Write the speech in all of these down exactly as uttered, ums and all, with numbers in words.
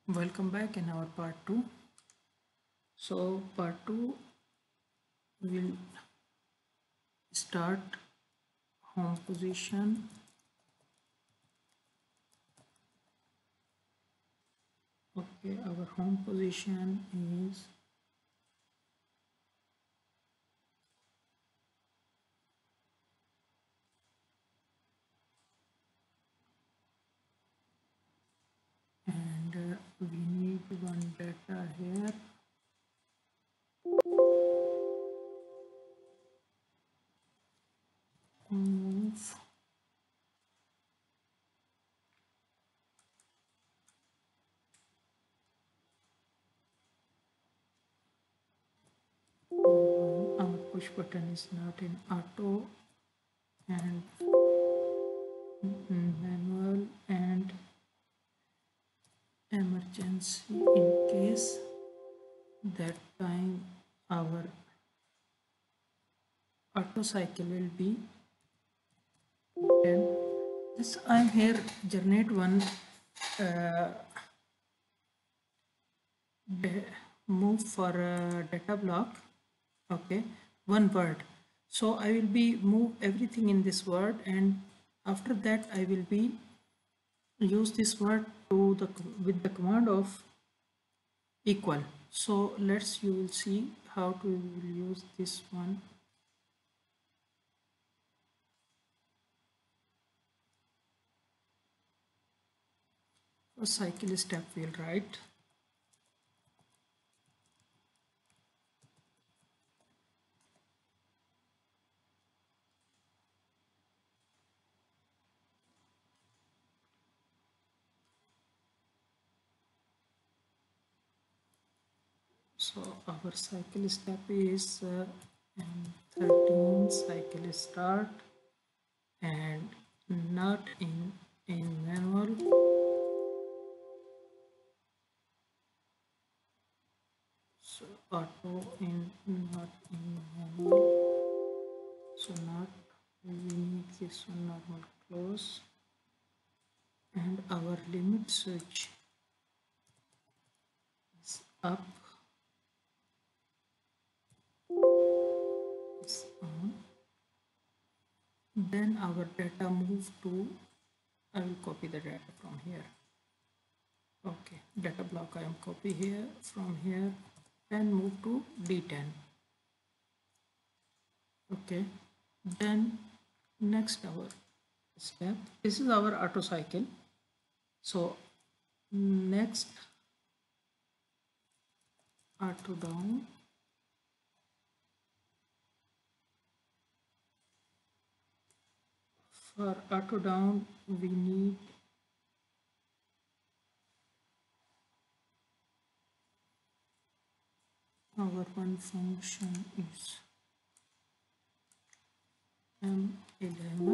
Welcome back in our part two. So part two will start home position. Okay, our home position is and uh, we need one data here. Move our push button is not in auto and manual and emergency in case that time our auto cycle will be ten. This I'm here generate one uh, move for a data block. Okay, one word. So I will be move everything in this word, and after that I will be use this word to the with the command of equal. So let's you will see how to use this one. A cycle step wheel, right? So our cycle step is uh, thirteen cycle start and not in in manual. So auto in not in manual. So not we need this one normal close and our limit switch is up. Is on. Then our data move to, I will copy the data from here. Okay, data block I am copy here from here and move to D ten. Okay, then next our step, this is our auto cycle. So next auto down, for auto down we need our one function is M eleven.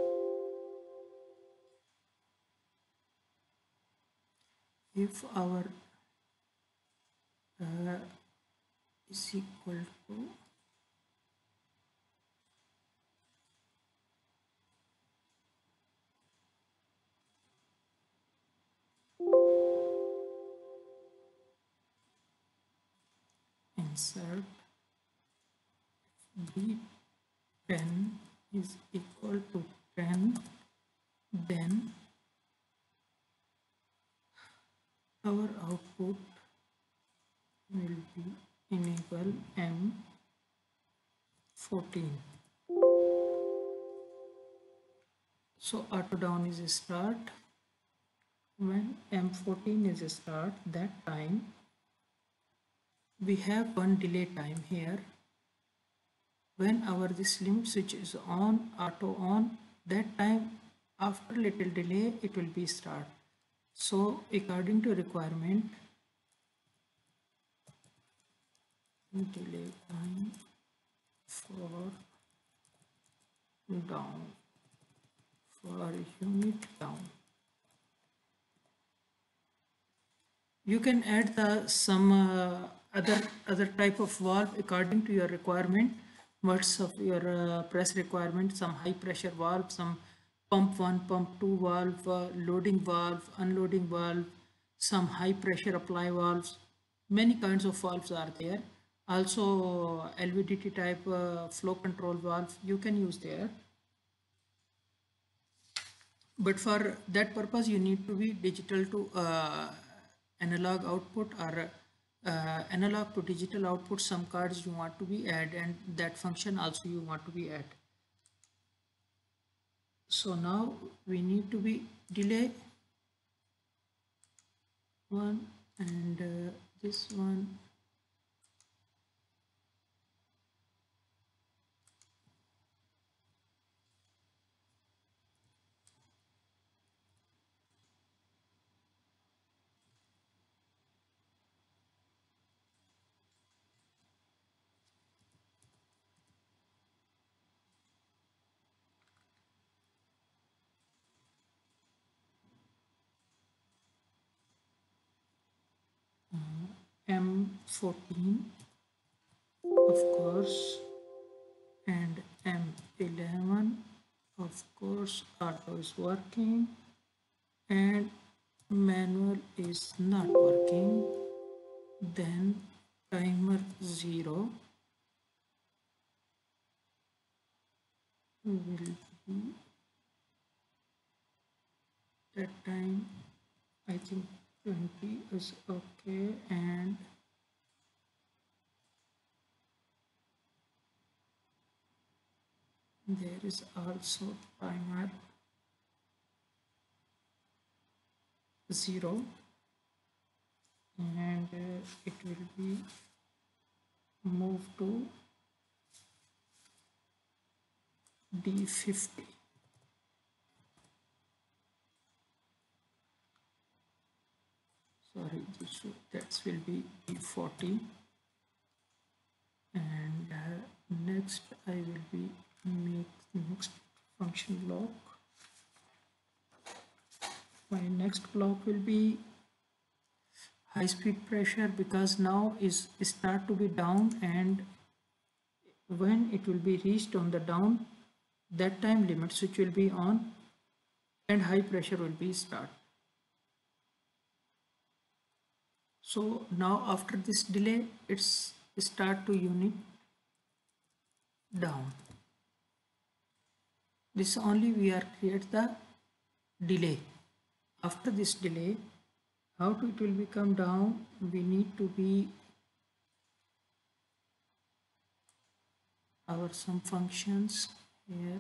If our uh, is equal to insert B ten is equal to ten, then our output will be enable M fourteen. So auto down is a start. When M fourteen is a start, that time we have one delay time here. When our this limit switch is on, auto on, that time after little delay it will be start. So according to requirement, delay time for down, for unit down. You can add the some uh, other other type of valve according to your requirement. What's of your uh, press requirement? Some high pressure valve, some pump one, pump two valve, uh, loading valve, unloading valve, some high pressure apply valves. Many kinds of valves are there. Also L V D T type uh, flow control valve you can use there. But for that purpose you need to be digital to uh, analog output, or uh, analog to digital output. Some cards you want to be add, and that function also you want to be add. So now we need to be delay one, and uh, this one. M fourteen, of course, and M eleven, of course, auto is working, and manual is not working. Then timer zero will be that time. I think twenty is okay, and there is also timer zero, and uh, it will be moved to D fifty. Sorry, this should, that will be D forty, and uh, next I will be make next function block. My next block will be high speed pressure, because now is start to be down, and when it will be reached on the down, that time limit switch will be on and high pressure will be start. So now after this delay it's start to unit down. This only we are create the delay. After this delay, how to it will become down, we need to be our some functions here.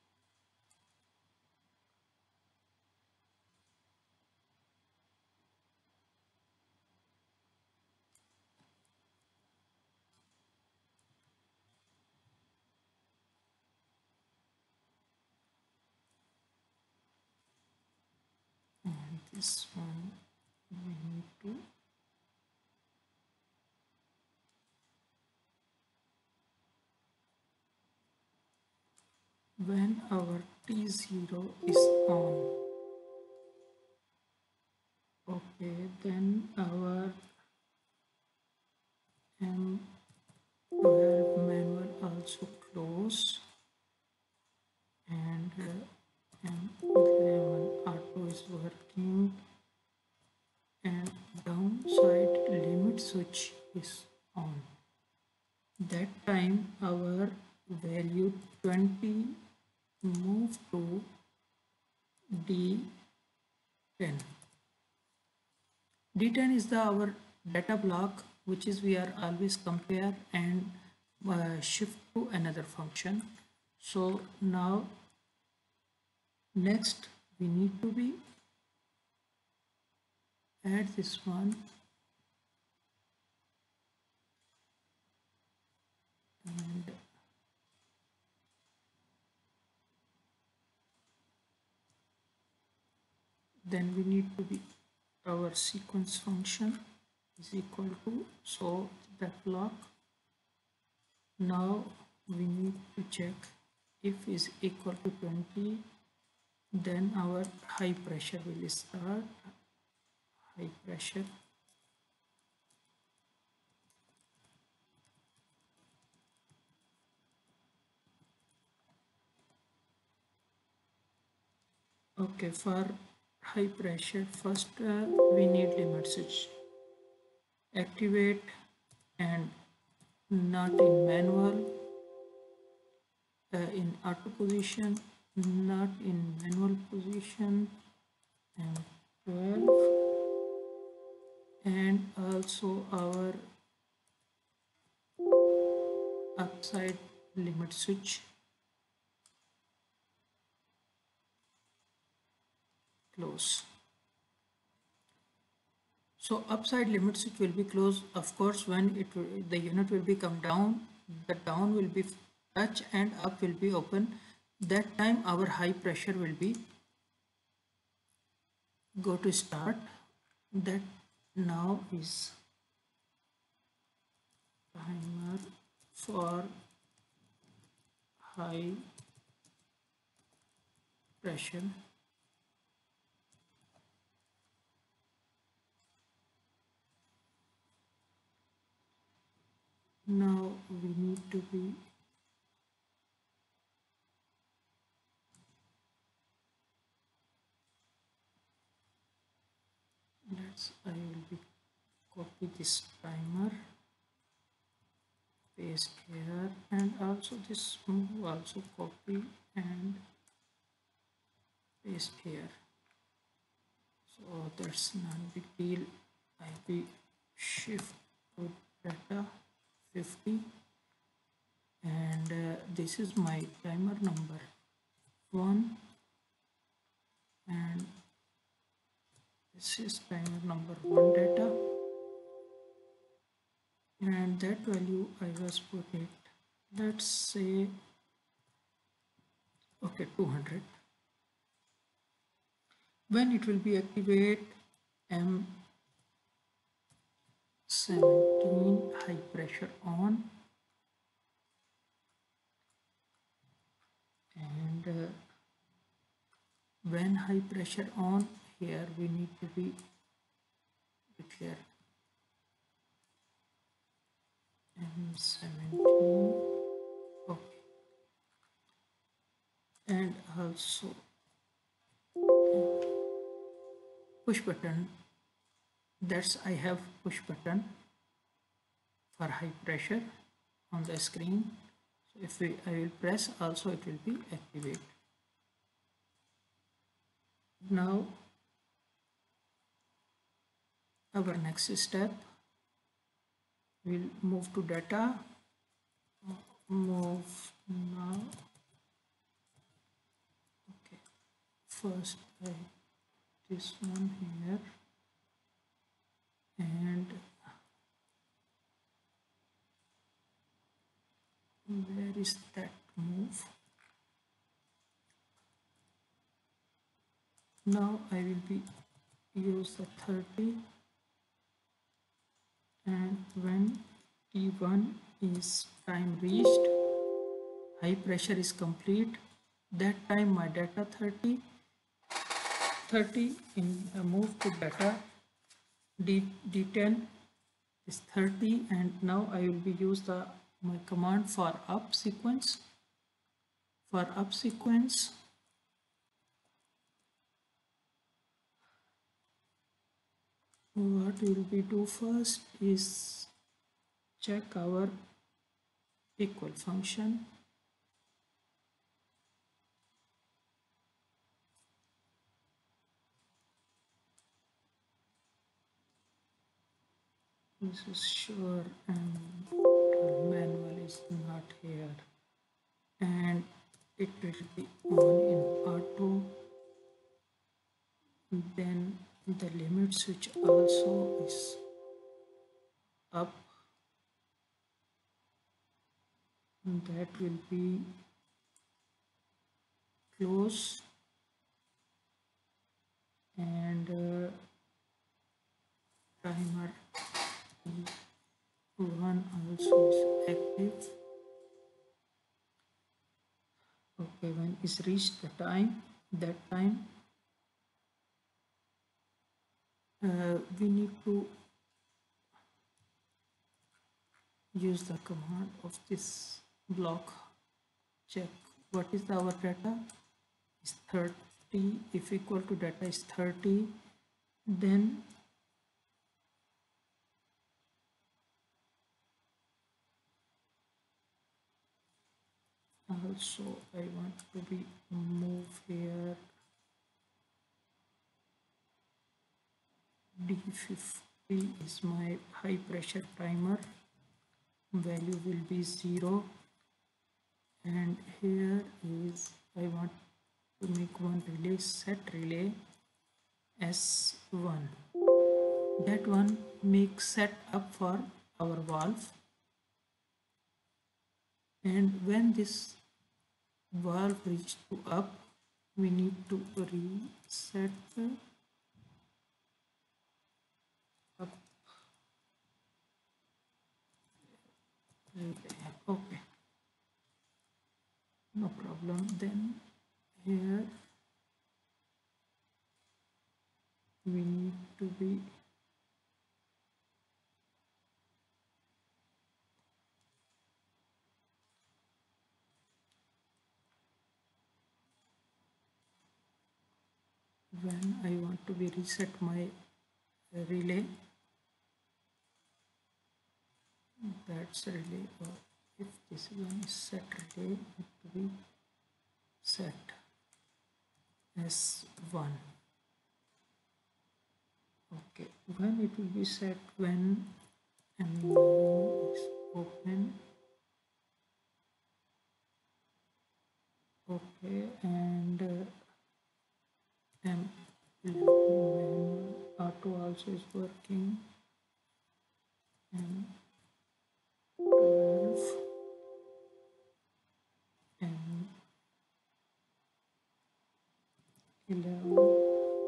And this one we need to when our T zero is on, okay, then our M twelve manual also close, and uh, M eleven auto is working, and downside limit switch is on. That time our value twenty move to D ten. D ten is the our data block, which is we are always compare and uh, shift to another function. So now next we need to be add this one, and then we need to be our sequence function is equal to, so that block. Now we need to check if is equal to twenty, then our high pressure will start. High pressure, okay, for high pressure. First uh, we need limit switch activate and not in manual, uh, in auto position, not in manual position, and twelve, and also our upside limit switch close. So upside limit switch will be closed, of course, when it will, the unit will be come down, the down will be touch and up will be open. That time our high pressure will be go to start. That now is timer for high pressure. Now we need to be let's I will be copy this timer, paste here, and also this move also copy and paste here. So that's not big deal. I will shift to data fifty, and uh, this is my timer number one, and this is timer number one data, and that value I was put it, let's say, okay, two hundred. When it will be activate M seventeen high pressure on, and uh, when high pressure on, here we need to be declare M seventeen, okay, and also push button, that's I have push button for high pressure on the screen. So if we, I will press, also it will be activate. Now our next step, we'll move to data, move now, okay, first I this one here, and where is that move? Now I will be use the thirty, and when T one is time reached, high pressure is complete, that time my data thirty thirty in uh, move to data D, D10 is thirty, and now I will be use the my command for up sequence. For up sequence, what we will be do first is check our equal function. This is sure, and manual is not here, and it will be on in auto. Then the limit switch also is up, that will be close, and uh, timer one also is active. Okay, when is reached the time, that time uh, we need to use the command of this block, check what is our data is thirty, forty, if equal to data is thirty, then also I want to be move here D fifty is my high pressure timer, value will be zero, and here is I want to make one relay, set relay S one. That one makes set up for our valve, and when this valve reaches to up, we need to reset up relay. Okay, no problem. Then here we need to be when I want to be reset my relay, that's relay, or if this one is set relay, it to be set S one. Okay, when it will be set, when and is open. Okay, and uh, M manual auto also is working, and twelve and eleven.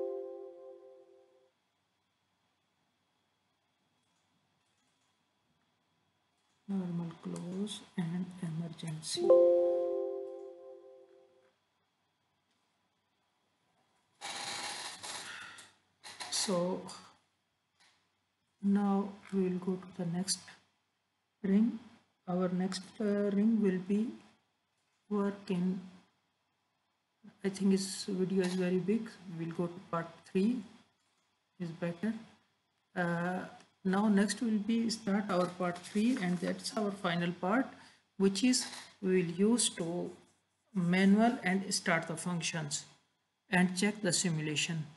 Normal close and emergency. So now we will go to the next ring. Our next uh, ring will be work in, I think this video is very big, we'll go to part three is better. Uh, now next will be start our part three, and that's our final part, which is we will use to manual and start the functions and check the simulation.